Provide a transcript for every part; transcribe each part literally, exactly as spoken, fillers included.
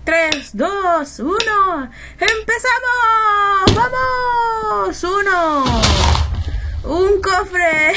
tres, dos, uno. ¡Empezamos! ¡Vamos! ¡Uno! ¡Un cofre!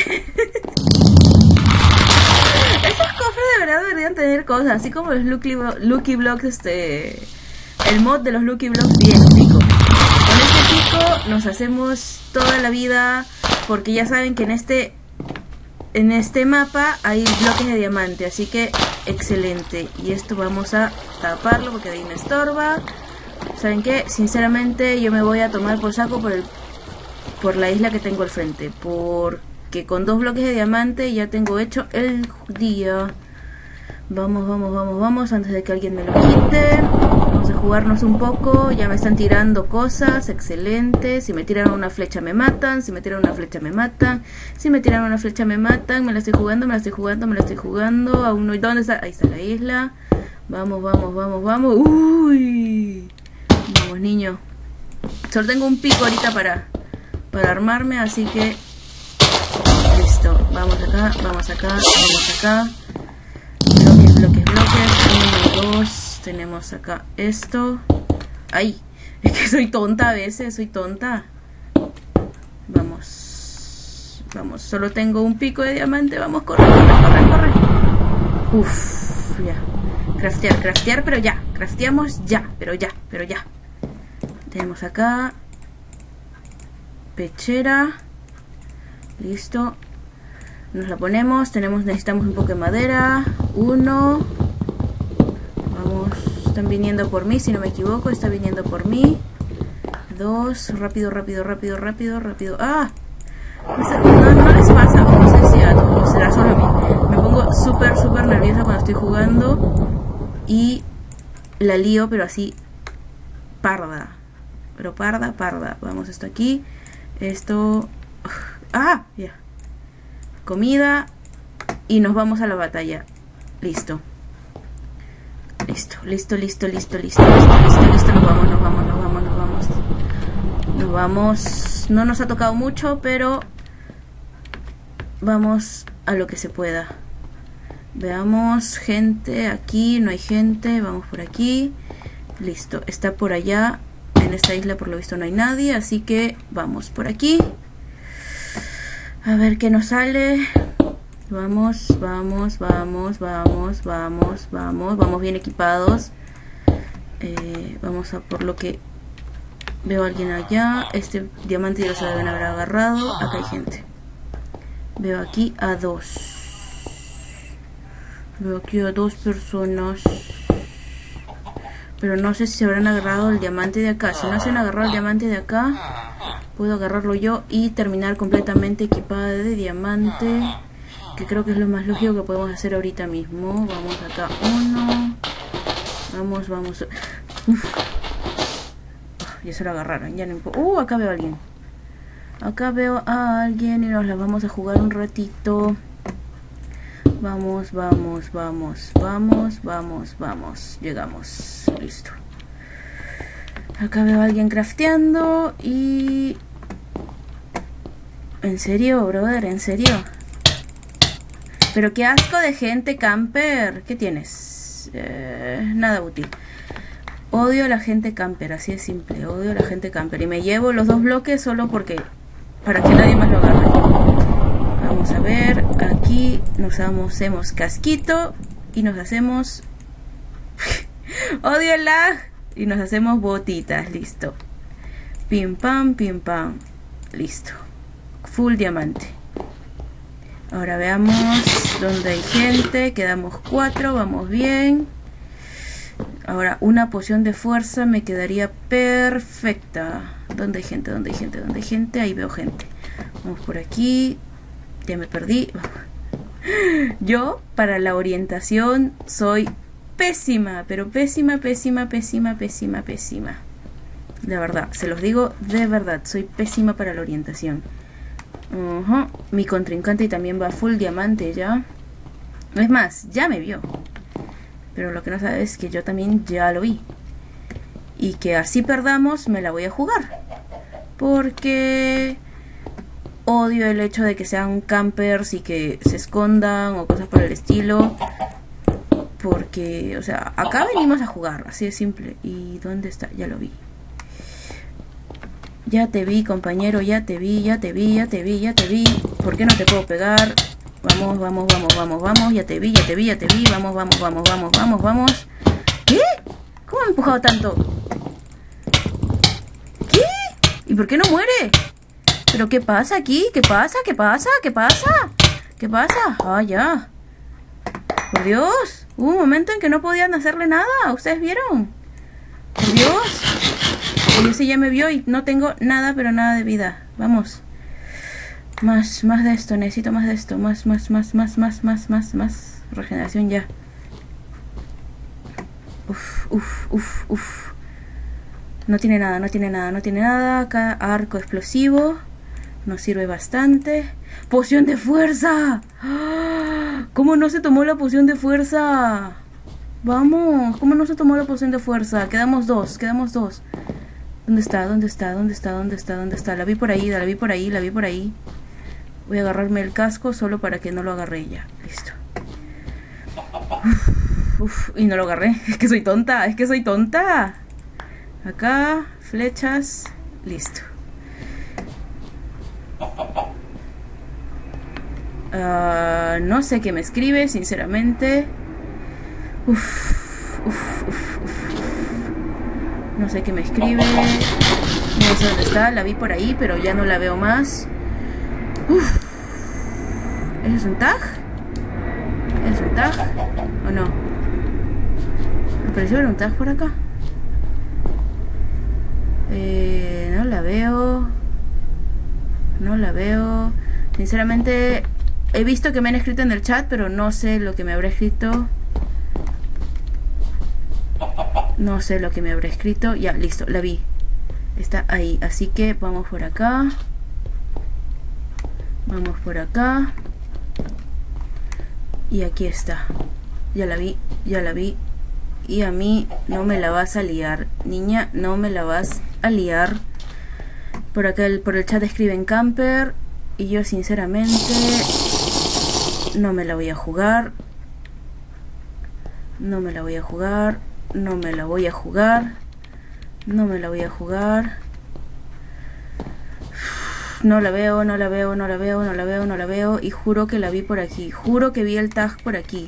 Esos cofres de verdad deberían tener cosas, así como los Lucky, Lucky Blocks, este... el mod de los Lucky Blocks bien rico. Con este pico nos hacemos toda la vida, porque ya saben que en este... en este mapa hay bloques de diamante, así que excelente. Y esto vamos a taparlo porque de ahí me estorba. ¿Saben qué? Sinceramente yo me voy a tomar por saco por, el, por la isla que tengo al frente, porque con dos bloques de diamante ya tengo hecho el día. Vamos, vamos, vamos, vamos, antes de que alguien me lo quite. Vamos a jugarnos un poco. Ya me están tirando cosas, excelente. Si me tiran una flecha me matan, si me tiran una flecha me matan, si me tiran una flecha me matan. Me la estoy jugando, me la estoy jugando, me la estoy jugando. Aún no... ¿Dónde está? Ahí está la isla. Vamos, vamos, vamos, vamos. Uy. Vamos, niño. Solo tengo un pico ahorita para, para armarme, así que... listo. Vamos acá, vamos acá, vamos acá. Bloques, bloques, bloques. Uno, dos. Tenemos acá esto. Ay, es que soy tonta a veces, soy tonta. Vamos. Vamos, solo tengo un pico de diamante. Vamos, corre, corre, corre, corre. Uff, ya. Craftear, craftear, pero ya. Crafteamos ya, pero ya, pero ya. Tenemos acá pechera. Listo. Nos la ponemos. Tenemos, necesitamos un poco de madera. Uno. Vamos. Están viniendo por mí, si no me equivoco. Está viniendo por mí. Dos. Rápido, rápido, rápido, rápido, rápido. ¡Ah! No, no les pasa. O no sé si a todos será solo a mí. Me pongo súper, súper nerviosa cuando estoy jugando. Y la lío, pero así. Parda. Pero parda, parda. Vamos, esto aquí. Esto. ¡Ah! Ya. Comida. Y nos vamos a la batalla. Listo. Listo, listo, listo, listo, listo, listo, listo, listo. Nos vamos, nos vamos, nos vamos, nos vamos. Nos vamos. No nos ha tocado mucho, pero vamos a lo que se pueda. Veamos, gente, aquí no hay gente. Vamos por aquí. Listo, está por allá. En esta isla por lo visto no hay nadie, así que vamos por aquí. A ver qué nos sale. Vamos, vamos, vamos, vamos, vamos, vamos. Vamos bien equipados. Eh, vamos a por lo que... Veo a alguien allá. Este diamante ya se deben haber agarrado. Acá hay gente. Veo aquí a dos. Veo aquí a dos personas. Pero no sé si se habrán agarrado el diamante de acá. Si no se han agarrado el diamante de acá, puedo agarrarlo yo y terminar completamente equipada de diamante, que creo que es lo más lógico que podemos hacer ahorita mismo. Vamos acá, uno. Vamos, vamos. Uf. Ya se lo agarraron, ya no importa. Uh, acá veo a alguien. Acá veo a alguien y nos la vamos a jugar un ratito. Vamos, vamos, vamos, vamos, vamos, vamos. Llegamos. Listo. Acá veo a alguien crafteando y... ¿En serio, brother? ¿En serio? Pero qué asco de gente camper. ¿Qué tienes? Eh, nada útil. Odio a la gente camper, así de simple. Odio a la gente camper. Y me llevo los dos bloques solo porque... para que nadie más lo agarre. Vamos a ver. Aquí nos hacemos casquito. Y nos hacemos... odio el lag. Y nos hacemos botitas. Listo. Pim pam, pim pam. Listo. Full diamante. Ahora veamos dónde hay gente. Quedamos cuatro, vamos bien. Ahora una poción de fuerza me quedaría perfecta. ¿Dónde hay gente? ¿Dónde hay gente? ¿Dónde hay gente? Ahí veo gente. Vamos por aquí. Ya me perdí. Yo para la orientación soy pésima. Pero pésima, pésima, pésima, pésima, pésima. De verdad, se los digo de verdad. Soy pésima para la orientación. Uh-huh. Mi contrincante también va full diamante ya. No es más, ya me vio. Pero lo que no sabe es que yo también ya lo vi. Y que así perdamos, me la voy a jugar. Porque odio el hecho de que sean campers y que se escondan o cosas por el estilo. Porque, o sea, acá venimos a jugar, así de simple. ¿Y dónde está? Ya lo vi. Ya te vi, compañero, ya te vi, ya te vi, ya te vi, ya te vi. ¿Por qué no te puedo pegar? Vamos, vamos, vamos, vamos, vamos. Ya te vi, ya te vi, ya te vi. Vamos, vamos, vamos, vamos, vamos, vamos. ¿Qué? ¿Cómo me he empujado tanto? ¿Qué? ¿Y por qué no muere? ¿Pero qué pasa aquí? ¿Qué pasa? ¿Qué pasa? ¿Qué pasa? ¿Qué pasa? Ah, ya. Por Dios. Hubo un momento en que no podían hacerle nada. ¿Ustedes vieron? Por Dios. Y ese ya me vio y no tengo nada, pero nada de vida. Vamos. Más, más de esto. Necesito más de esto. Más, más, más, más, más, más, más, más. Regeneración ya. Uf, uf, uf, uf. No tiene nada, no tiene nada, no tiene nada. Acá arco explosivo. Nos sirve bastante. ¡Poción de fuerza! ¿Cómo no se tomó la poción de fuerza? Vamos, ¿cómo no se tomó la poción de fuerza? Quedamos dos, quedamos dos. ¿Dónde está? ¿Dónde está? ¿Dónde está? ¿Dónde está? ¿Dónde está? La vi por ahí, la vi por ahí, la vi por ahí. Voy a agarrarme el casco solo para que no lo agarre ella. Listo. Uf, uf, y no lo agarré. Es que soy tonta, es que soy tonta. Acá, flechas. Listo. Uh, no sé qué me escribe, sinceramente. Uf, uf, uf, uf. No sé qué me escribe. No sé dónde está, la vi por ahí, pero ya no la veo más. Uf. ¿Ese es un tag? ¿Es un tag? ¿O no? Me pareció ver un tag por acá. Eh, no la veo. No la veo. Sinceramente, he visto que me han escrito en el chat, pero no sé lo que me habrá escrito. No sé lo que me habrá escrito. Ya, listo, la vi. Está ahí. Así que vamos por acá. Vamos por acá. Y aquí está. Ya la vi, ya la vi. Y a mí no me la vas a liar. Niña, no me la vas a liar. Por acá el, por el chat escriben camper. Y yo sinceramente no me la voy a jugar. No me la voy a jugar. No me la voy a jugar. No me la voy a jugar. No la veo, no la veo, no la veo, no la veo, no la veo. Y juro que la vi por aquí. Juro que vi el tag por aquí.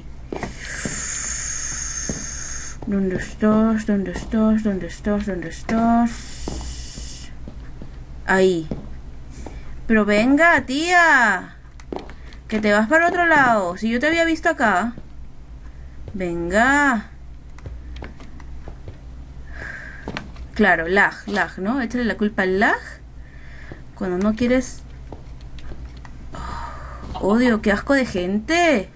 ¿Dónde estás? ¿Dónde estás? ¿Dónde estás? ¿Dónde estás? Ahí. Pero venga, tía. Que te vas para otro lado. Si yo te había visto acá. Venga. Claro, lag, lag, ¿no? Échale la culpa al lag. Cuando no quieres... Oh, odio, qué asco de gente.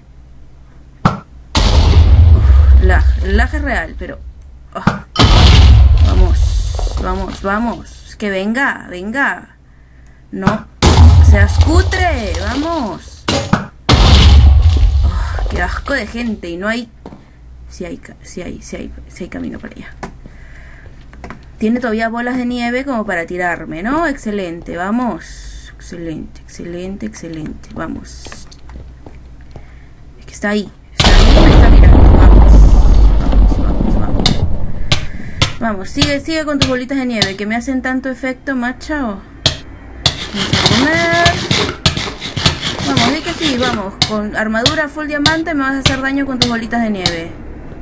Oh, lag, el lag es real, pero... Oh. Vamos, vamos, vamos. Que venga, venga. No seas cutre, vamos. Oh, qué asco de gente. Y no hay... Sí hay, sí hay, sí hay, sí hay camino para allá. Tiene todavía bolas de nieve como para tirarme, ¿no? Excelente, vamos. Excelente, excelente, excelente. Vamos. Es que está ahí. Está ahí, me está mirando. Vamos. Vamos, vamos, vamos. Vamos, sigue, sigue con tus bolitas de nieve que me hacen tanto efecto, macho. Vamos a comer. Vamos, di que sí, vamos. Con armadura full diamante me vas a hacer daño con tus bolitas de nieve.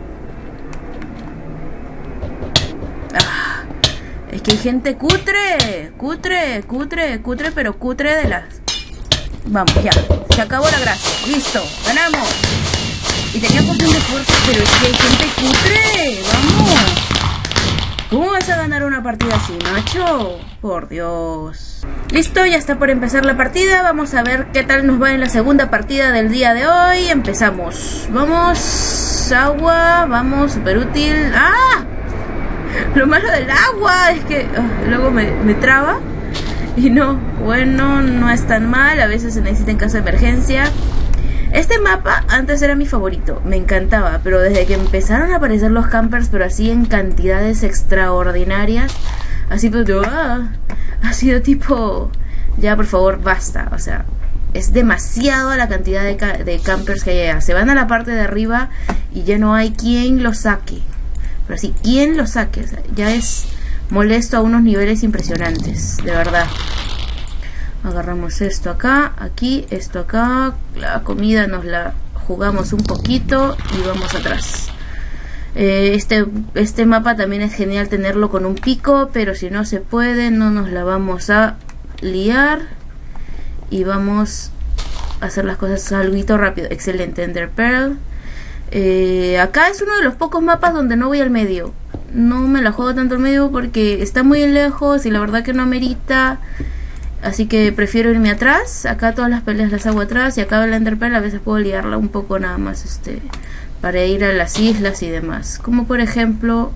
Ah. Es que hay gente cutre, cutre, cutre, cutre, pero cutre de las... Vamos, ya, se acabó la gracia, listo, ganamos. Y tenía poción de fuerza, pero es que hay gente cutre, vamos. ¿Cómo vas a ganar una partida así, macho? Por Dios. Listo, ya está por empezar la partida. Vamos a ver qué tal nos va en la segunda partida del día de hoy. Empezamos, vamos, agua, vamos, súper útil. ¡Ah! Lo malo del agua es que oh, luego me, me traba. Y no, bueno, no es tan mal. A veces se necesita en caso de emergencia. Este mapa antes era mi favorito, me encantaba. Pero desde que empezaron a aparecer los campers, pero así en cantidades extraordinarias, así pues yo, ah, ha sido tipo, ya por favor basta. O sea, es demasiado la cantidad de, ca de campers que hay allá. Se van a la parte de arriba y ya no hay quien los saque. Pero sí, quien los saque. O sea, ya es molesto a unos niveles impresionantes, de verdad. Agarramos esto acá, aquí, esto acá. La comida nos la jugamos un poquito y vamos atrás. Eh, este, este mapa también es genial tenerlo con un pico, pero si no se puede, no nos la vamos a liar. Y vamos a hacer las cosas algo rápido. Excelente, Ender Pearl. Eh, acá es uno de los pocos mapas donde no voy al medio. No me la juego tanto al medio porque está muy lejos y la verdad que no amerita. Así que prefiero irme atrás. Acá todas las peleas las hago atrás. Y acá el Ender Pearl a veces puedo liarla un poco nada más, este, para ir a las islas y demás. Como por ejemplo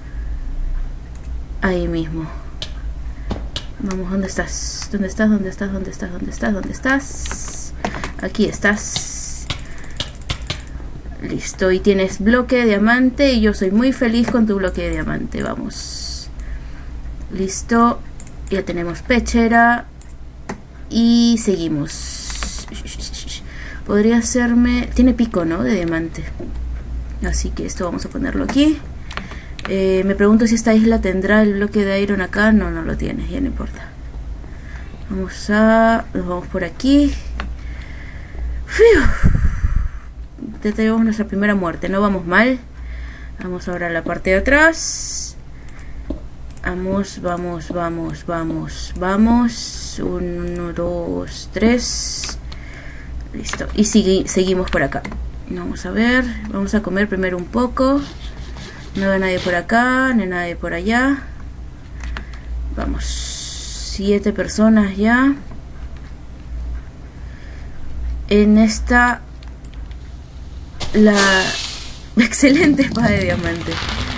ahí mismo. Vamos, ¿dónde estás? ¿Dónde estás? ¿Dónde estás? ¿Dónde estás? ¿Dónde estás? ¿Dónde estás? Aquí estás. Listo, y tienes bloque de diamante y yo soy muy feliz con tu bloque de diamante. Vamos. Listo. Ya tenemos pechera. Y seguimos. Podría hacerme... Tiene pico, ¿no? De diamante. Así que esto vamos a ponerlo aquí. Eh, me pregunto si esta isla tendrá el bloque de iron acá. No, no lo tiene, ya no importa. Vamos a... Nos vamos por aquí. ¡Fiu! Ya tenemos nuestra primera muerte, no vamos mal. Vamos ahora a la parte de atrás. Vamos, vamos, vamos, vamos, vamos. Uno, dos, tres. Listo. Y sigue, seguimos por acá. Vamos a ver. Vamos a comer primero un poco. No veo a nadie por acá, ni nadie por allá. Vamos. Siete personas ya. En esta... La excelente espada de diamante.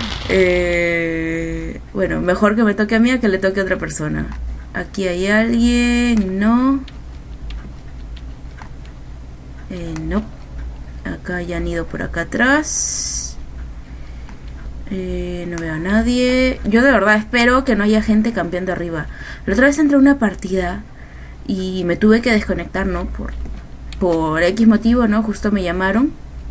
Eh, bueno, mejor que me toque a mí a que le toque a otra persona. Aquí hay alguien. No. Eh, no. Acá ya han ido por acá atrás. Eh, no veo a nadie. Yo de verdad espero que no haya gente campeando arriba. La otra vez entré a una partida y me tuve que desconectar, ¿no? Por, por X motivo, ¿no? Justo me llamaron.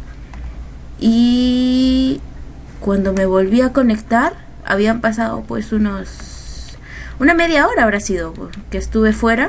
Y cuando me volví a conectar, habían pasado pues unos... Una media hora habrá sido que estuve fuera.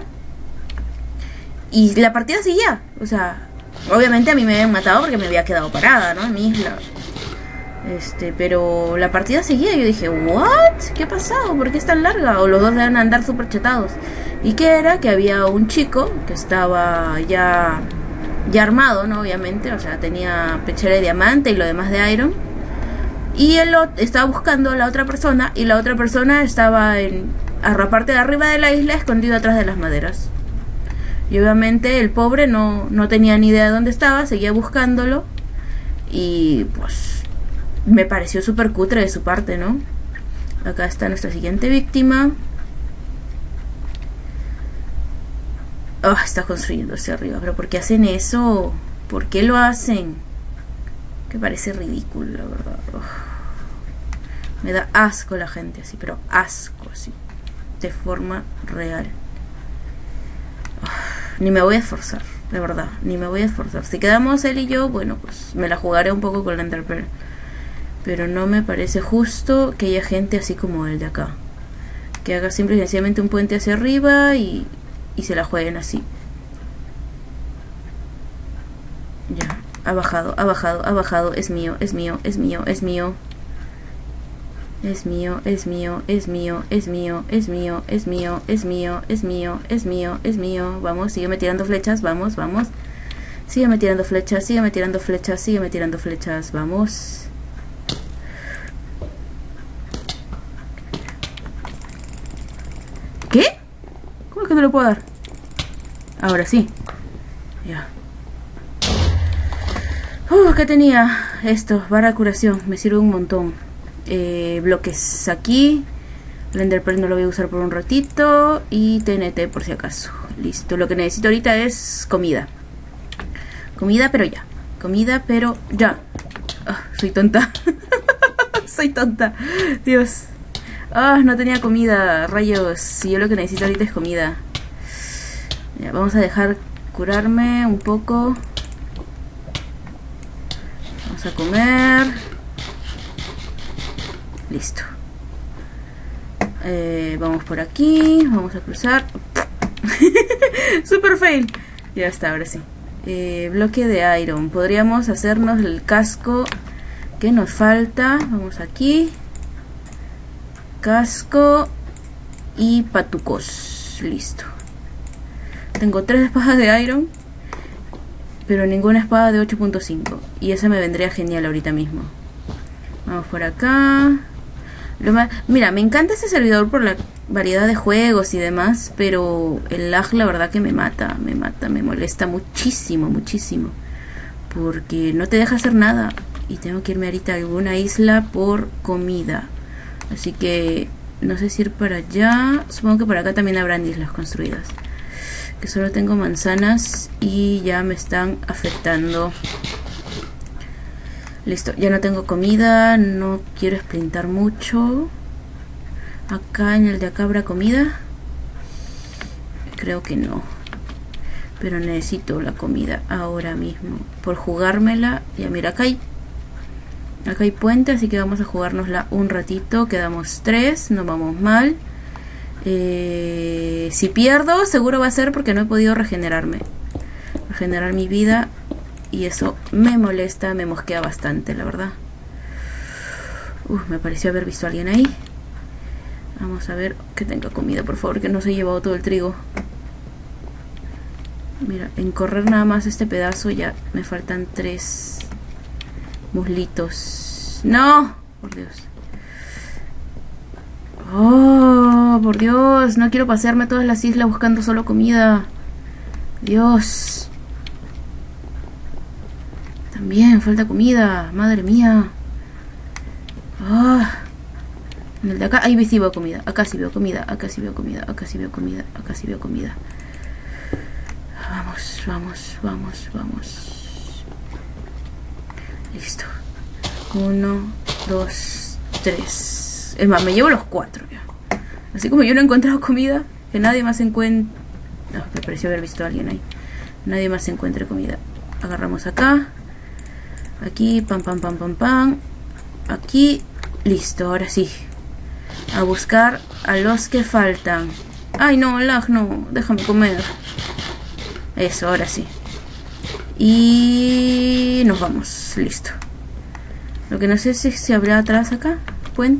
Y la partida seguía. O sea, obviamente a mí me habían matado porque me había quedado parada, ¿no? En mi isla. Este, pero la partida seguía y yo dije, ¿what? ¿Qué ha pasado? ¿Por qué es tan larga? O los dos deben andar súper chetados. ¿Y qué era? Que había un chico que estaba ya... ya armado, ¿no? Obviamente, o sea, tenía pechera de diamante y lo demás de iron. Y él lo, estaba buscando a la otra persona y la otra persona estaba en a la parte de arriba de la isla, escondido atrás de las maderas. Y obviamente el pobre no, no tenía ni idea de dónde estaba, seguía buscándolo. Y pues me pareció súper cutre de su parte, ¿no? Acá está nuestra siguiente víctima. Oh, está construyendo hacia arriba. ¿Pero por qué hacen eso? ¿Por qué lo hacen? Que parece ridículo, la verdad. Oh. Me da asco la gente así, pero asco así. De forma real. Oh, ni me voy a esforzar, de verdad. Ni me voy a esforzar. Si quedamos él y yo, bueno, pues me la jugaré un poco con la Ender Pearl. Pero no me parece justo que haya gente así como él de acá. Que haga simple y sencillamente un puente hacia arriba y... y se la jueguen así. Ya, ha bajado, ha bajado, ha bajado. Es mío, es mío, es mío, es mío. Es mío, es mío, es mío, es mío, es mío, es mío, es mío, es mío, es mío, es mío. Vamos, sígueme tirando flechas, vamos, vamos. Sígueme tirando flechas, sígueme tirando flechas, sígueme tirando flechas, vamos. ¿Qué? ¿Cómo es que no lo puedo dar? Ahora sí. Ya. Uh, ¿qué tenía? Esto, vara de curación. Me sirve un montón. Eh, bloques aquí. El Ender Pearl no lo voy a usar por un ratito. Y T N T por si acaso. Listo. Lo que necesito ahorita es comida. Comida, pero ya. Comida, pero ya. Oh, soy tonta. Soy tonta. Dios. Ah, oh, no tenía comida, rayos. Si yo lo que necesito ahorita es comida. Ya, vamos a dejar curarme un poco. Vamos a comer. Listo. Eh, vamos por aquí. Vamos a cruzar. Super fail. Ya está, ahora sí. Eh, bloque de iron. Podríamos hacernos el casco que nos falta. Vamos aquí. Casco y patucos. Listo. Tengo tres espadas de iron, pero ninguna espada de ocho punto cinco. Y esa me vendría genial ahorita mismo. Vamos por acá. Lo más... Mira, me encanta este servidor por la variedad de juegos y demás, pero el lag la verdad que me mata, me mata, me molesta muchísimo, muchísimo. Porque no te deja hacer nada. Y tengo que irme ahorita a alguna isla por comida. Así que no sé si ir para allá. Supongo que por acá también habrán islas construidas. Que solo tengo manzanas y ya me están afectando. Listo, ya no tengo comida. No quiero sprintar mucho. Acá en el de acá habrá comida. Creo que no. Pero necesito la comida ahora mismo. Por jugármela. Ya mira, acá hay Acá hay puente, así que vamos a jugárnosla un ratito. Quedamos tres, no vamos mal. Eh, si pierdo, seguro va a ser porque no he podido regenerarme. Regenerar mi vida. Y eso me molesta, me mosquea bastante, la verdad. Uf, me pareció haber visto a alguien ahí. Vamos a ver que tenga comida, por favor, que no se ha llevado todo el trigo. Mira, en correr nada más este pedazo ya me faltan tres muslitos. ¡No! Por Dios. ¡Oh! Por Dios, no quiero pasearme todas las islas buscando solo comida. Dios. También falta comida, madre mía. Oh. En el de acá, ahí sí veo comida. Acá sí veo comida, acá sí veo comida, acá sí veo comida, acá sí veo comida. Vamos, vamos, vamos, vamos. Listo. Uno, dos, tres. Es más, me llevo los cuatro ya. Así como yo no he encontrado comida, que nadie más encuentre. No, me pareció haber visto a alguien ahí. Nadie más encuentre comida. Agarramos acá. Aquí, pam, pam, pam, pam, pam. Aquí, listo, ahora sí. A buscar a los que faltan. Ay, no, lag, no, déjame comer. Eso, ahora sí. Y nos vamos, listo. Lo que no sé es si se habrá atrás acá, puente.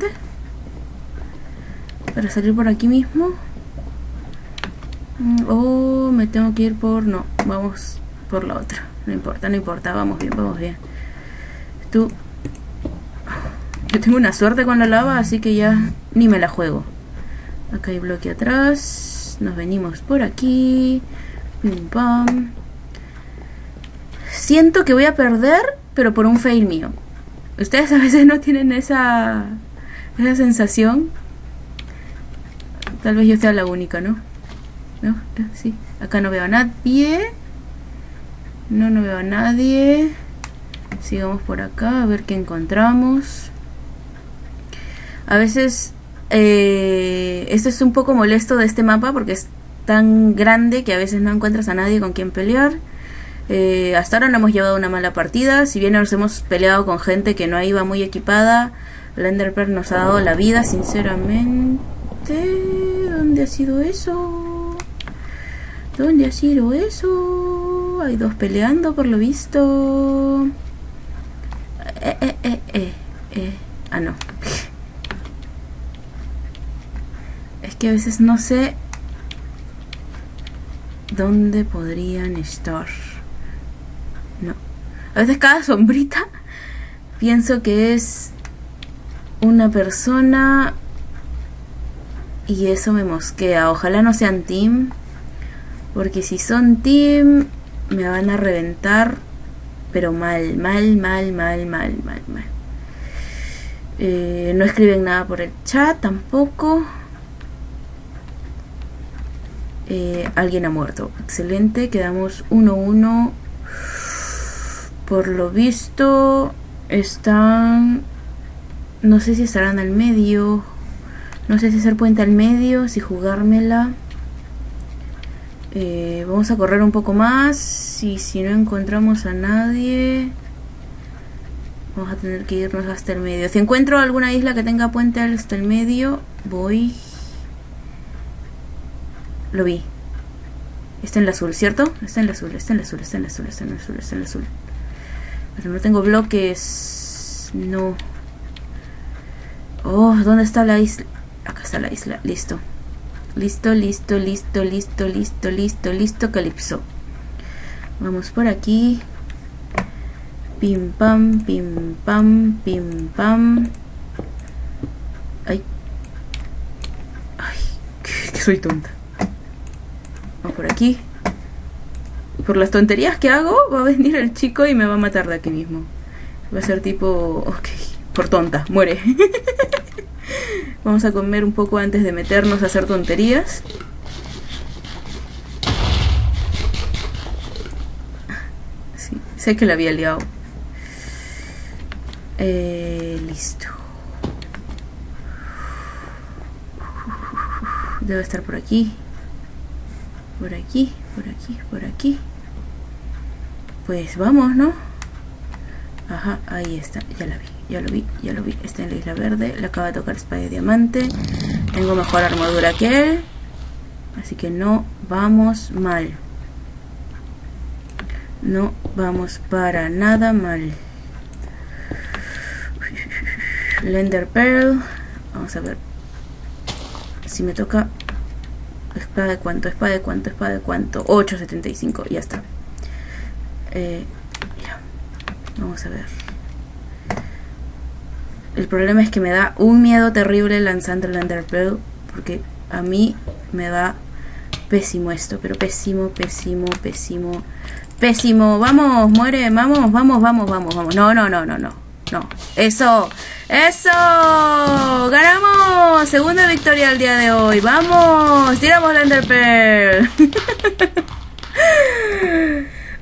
Para salir por aquí mismo. Oh, me tengo que ir por... No, vamos por la otra. No importa, no importa, vamos bien, vamos bien. Tú... Yo tengo una suerte con la lava, así que ya ni me la juego. Acá hay bloque atrás. Nos venimos por aquí. Pim pam. Siento que voy a perder, pero por un fail mío. Ustedes a veces no tienen esa, esa sensación. Tal vez yo sea la única, ¿no? ¿No? Sí. Acá no veo a nadie. No, no veo a nadie. Sigamos por acá a ver qué encontramos. A veces eh, esto es un poco molesto de este mapa porque es tan grande que a veces no encuentras a nadie con quien pelear. Eh, hasta ahora no hemos llevado una mala partida. Si bien nos hemos peleado con gente que no iba muy equipada, la Ender Pearl nos ha dado la vida, sinceramente. ¿Dónde ha sido eso? ¿Dónde ha sido eso? Hay dos peleando por lo visto. Eh, eh, eh, eh, eh. Ah, no. Es que a veces no sé dónde podrían estar. No. A veces cada sombrita pienso que es una persona y eso me mosquea. Ojalá no sean team, porque si son team me van a reventar, pero mal, mal, mal, mal, mal, mal, mal. Eh, no escriben nada por el chat tampoco. Eh, alguien ha muerto. Excelente, quedamos uno uno. Por lo visto están... No sé si estarán al medio. No sé si hacer puente al medio, si jugármela. Eh, vamos a correr un poco más. Y si no encontramos a nadie, vamos a tener que irnos hasta el medio. Si encuentro alguna isla que tenga puente hasta el medio, voy. Lo vi. Está en el azul, ¿cierto? Está en el azul, está en el azul, está en el azul, está en el azul, está en el azul. Pero no tengo bloques. No. Oh, ¿dónde está la isla? Acá está la isla, listo. Listo, listo, listo, listo, listo, listo, listo, Calipso. Vamos por aquí. Pim pam, pim pam, pim pam. Ay. Ay, que soy tonta. Vamos por aquí. Por las tonterías que hago, va a venir el chico y me va a matar de aquí mismo. Va a ser tipo... Ok, por tonta, muere. Vamos a comer un poco antes de meternos a hacer tonterías. Sí, sé que la había liado. Eh, listo. Debe estar por aquí. Por aquí, por aquí, por aquí. Pues vamos, ¿no? Ajá, ahí está, ya la vi, ya lo vi, ya lo vi. Está en la isla verde, le acaba de tocar espada de diamante. Tengo mejor armadura que él, así que no vamos mal. No vamos para nada mal. Lender Pearl. Vamos a ver si me toca. Espada de cuánto, espada de cuánto, espada de cuánto. ocho setenta y cinco, ya está. Eh, ya. Vamos a ver. El problema es que me da un miedo terrible lanzando el Lender Pearl, porque a mí me da pésimo esto, pero pésimo, pésimo, pésimo, pésimo. Vamos, muere, vamos, vamos, vamos, vamos, vamos. No, no, no, no, no, no. Eso, eso. Ganamos. Segunda victoria al día de hoy. Vamos, tiramos Lender Pearl.